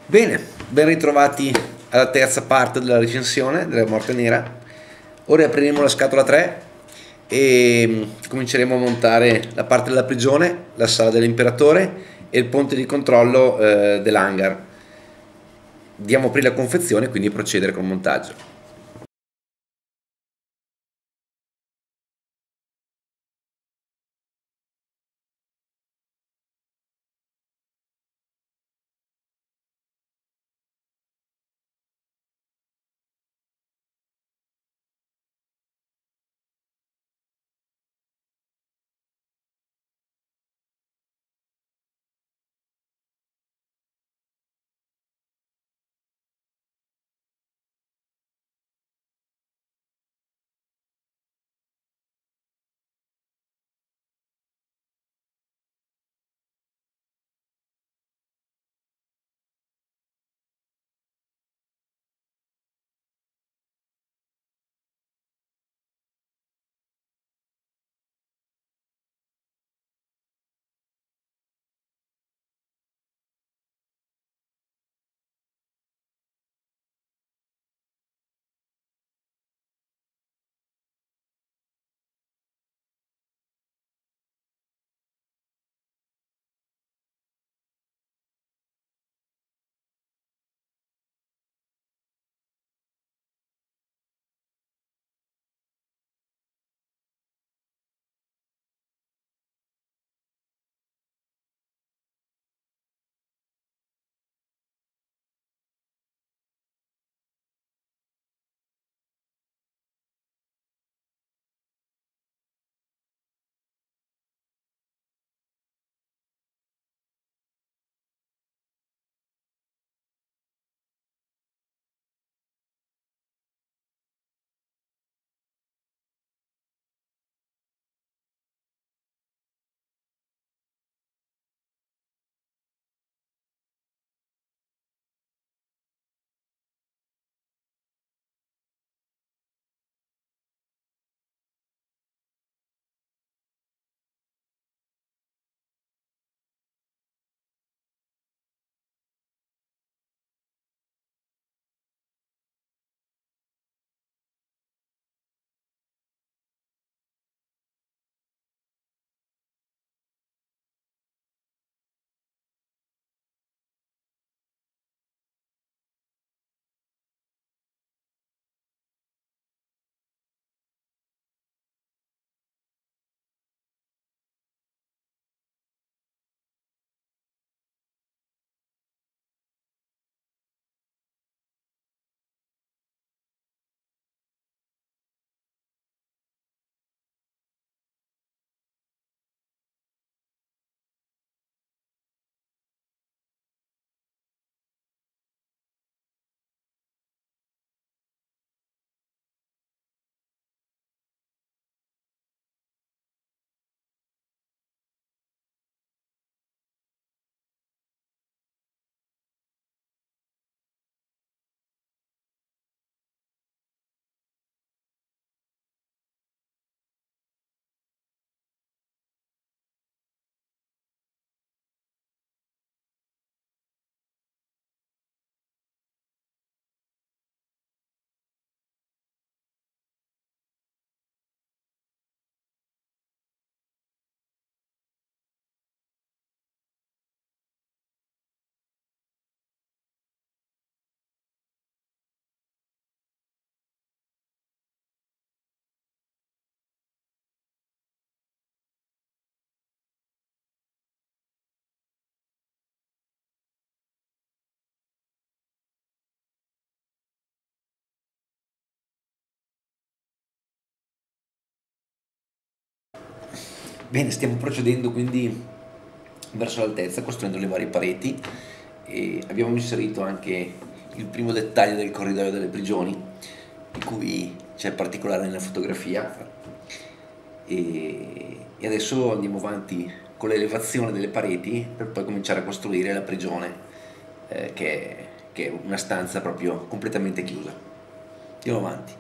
Bene, ben ritrovati alla terza parte della recensione della Morte Nera. Ora apriremo la scatola 3 e cominceremo a montare la parte della prigione, la sala dell'imperatore e il ponte di controllo dell'hangar. Diamo aprire la confezione e quindi procedere col montaggio. Bene, stiamo procedendo quindi verso l'altezza, costruendo le varie pareti e abbiamo inserito anche il primo dettaglio del corridoio delle prigioni, di cui c'è particolare nella fotografia. E adesso andiamo avanti con l'elevazione delle pareti per poi cominciare a costruire la prigione, che è una stanza proprio completamente chiusa. Andiamo avanti.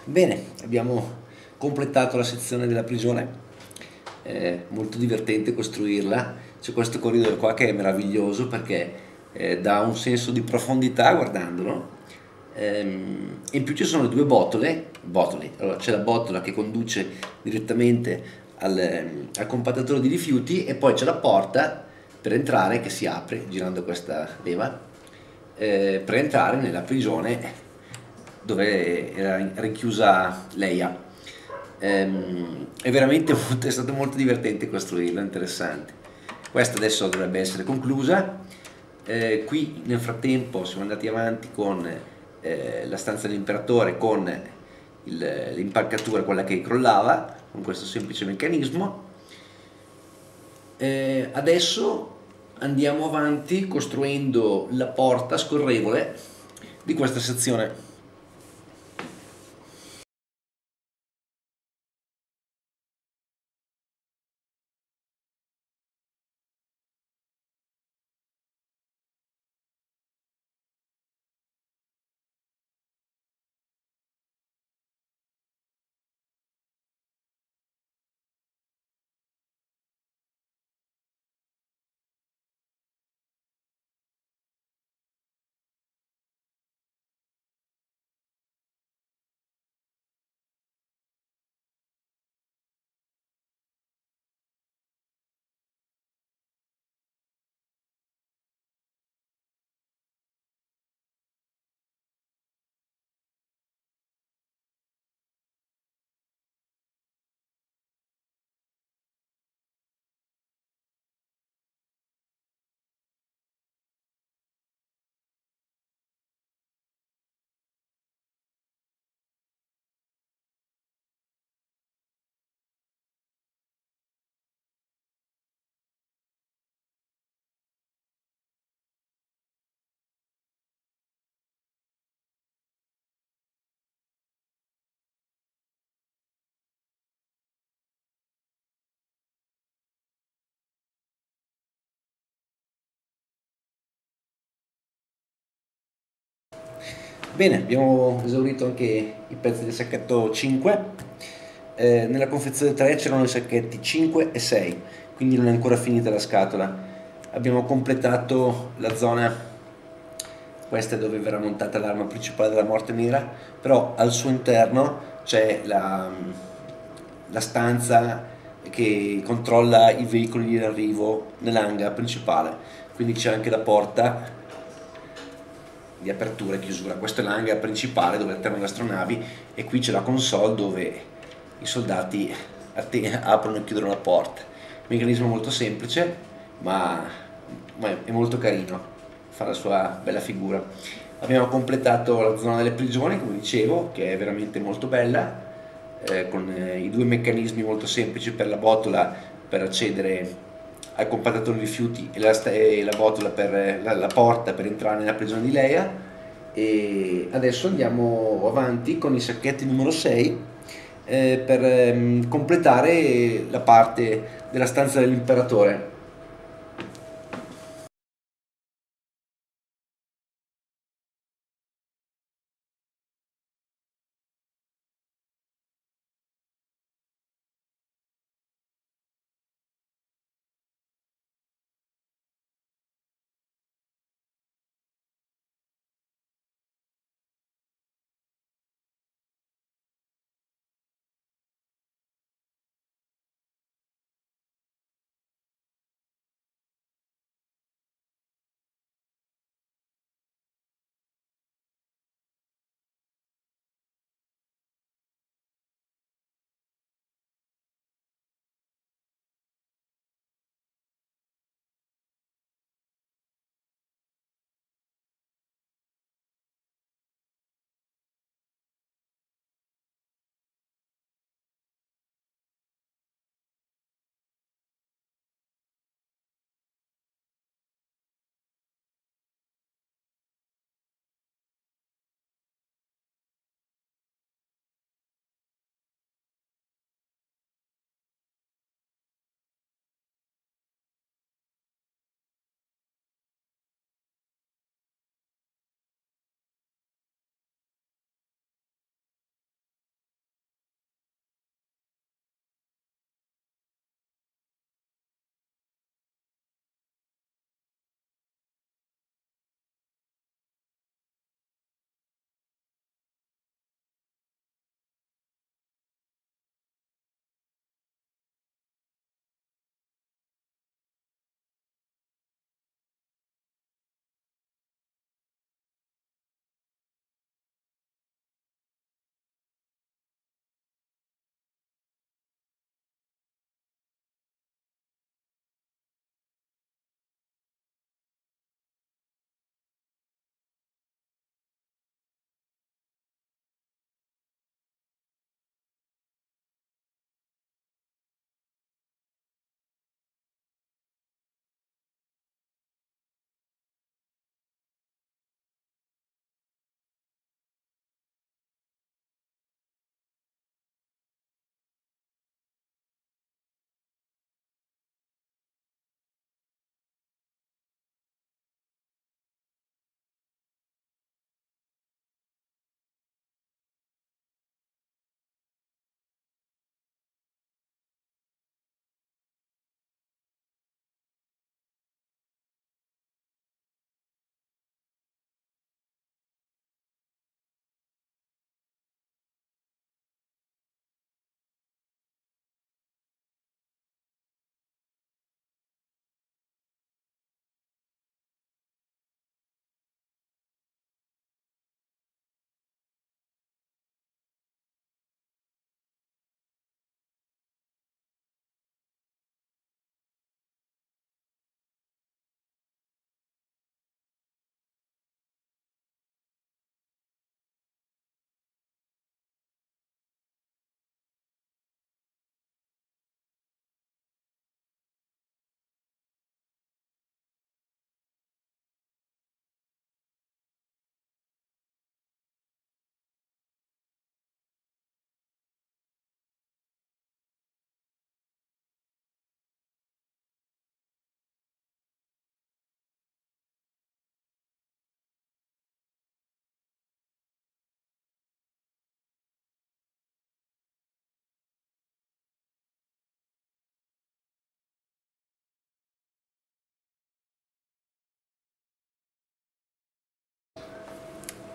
Bene, abbiamo completato la sezione della prigione, molto divertente costruirla. C'è questo corridoio qua che è meraviglioso perché dà un senso di profondità guardandolo. In più ci sono due botole. Allora, c'è la botola che conduce direttamente al compattatore di rifiuti e poi c'è la porta per entrare che si apre girando questa leva per entrare nella prigione dove era rinchiusa Leia. È veramente è stato molto divertente costruirla, interessante. Questa adesso dovrebbe essere conclusa. Qui nel frattempo siamo andati avanti con la stanza dell'imperatore con l'impalcatura, quella che crollava, con questo semplice meccanismo. Adesso andiamo avanti costruendo la porta scorrevole di questa sezione. Bene, abbiamo esaurito anche i pezzi del sacchetto 5. Nella confezione 3 c'erano i sacchetti 5 e 6, quindi non è ancora finita la scatola. Abbiamo completato la zona, questa è dove verrà montata l'arma principale della Morte Nera, però al suo interno c'è la stanza che controlla i veicoli in arrivo nell'hangar principale, quindi c'è anche la porta di apertura e chiusura. Questo è l'hangar principale dove atterrano le astronavi e qui c'è la console dove i soldati aprono e chiudono la porta. Meccanismo molto semplice, ma è molto carino, fa la sua bella figura. Abbiamo completato la zona delle prigioni, come dicevo, che è veramente molto bella, con i due meccanismi molto semplici per la botola per accedere al compattatore rifiuti e la botola per la porta per entrare nella prigione di Leia. E adesso andiamo avanti con i sacchetti numero 6 per completare la parte della stanza dell'imperatore.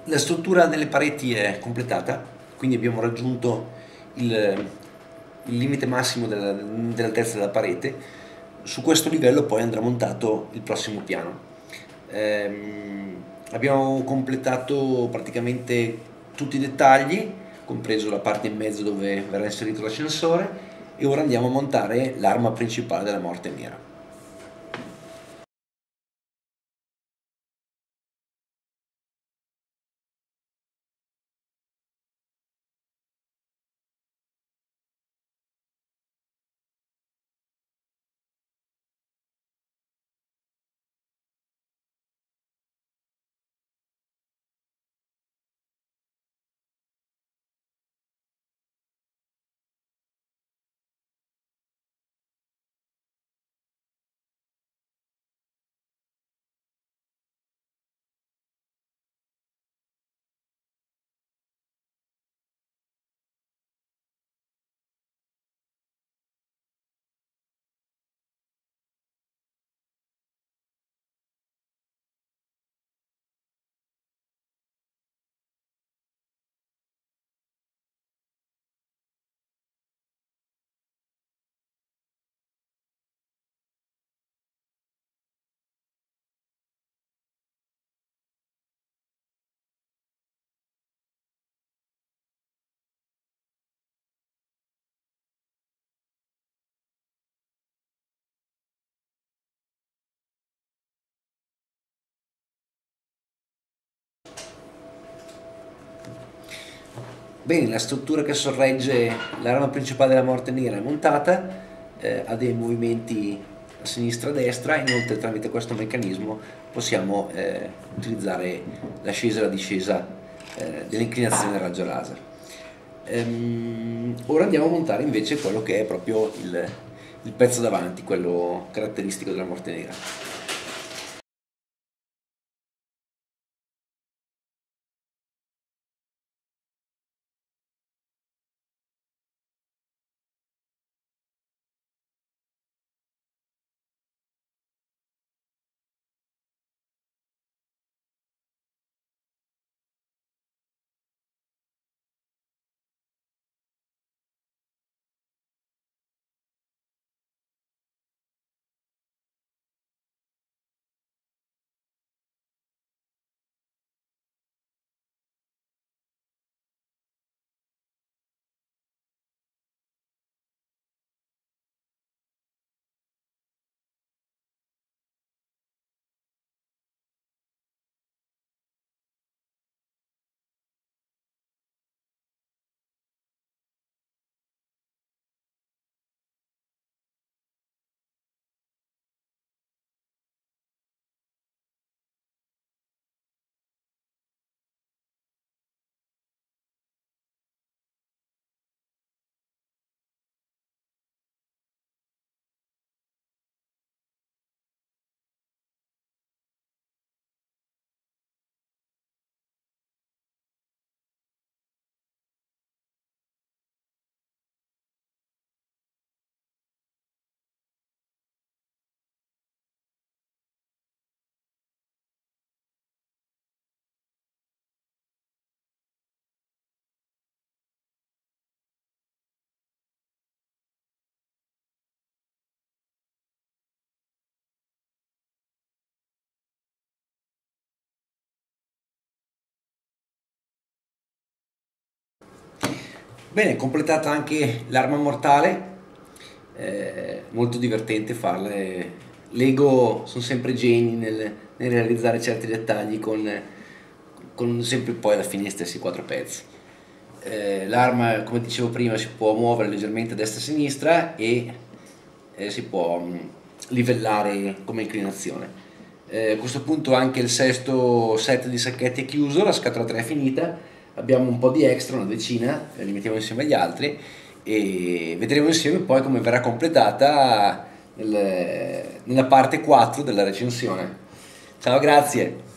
La struttura delle pareti è completata, quindi abbiamo raggiunto il limite massimo dell'altezza della parete. Su questo livello poi andrà montato il prossimo piano. Abbiamo completato praticamente tutti i dettagli, compreso la parte in mezzo dove verrà inserito l'ascensore, e ora andiamo a montare l'arma principale della morte nera. Bene, la struttura che sorregge l'arma principale della morte nera è montata, ha dei movimenti a sinistra e a destra, inoltre tramite questo meccanismo possiamo utilizzare l'ascesa e la discesa dell'inclinazione del raggio laser. Ora andiamo a montare invece quello che è proprio il pezzo davanti, quello caratteristico della morte nera. Bene, completata anche l'arma mortale, molto divertente farle. Lego sono sempre geni nel realizzare certi dettagli con sempre poi alla fine gli stessi quattro pezzi. L'arma, come dicevo prima, si può muovere leggermente a destra e a sinistra e si può livellare come inclinazione. A questo punto anche il sesto set di sacchetti è chiuso, la scatola 3 è finita, abbiamo un po' di extra, una decina, li mettiamo insieme agli altri e vedremo insieme poi come verrà completata nella parte 4 della recensione. Ciao, grazie!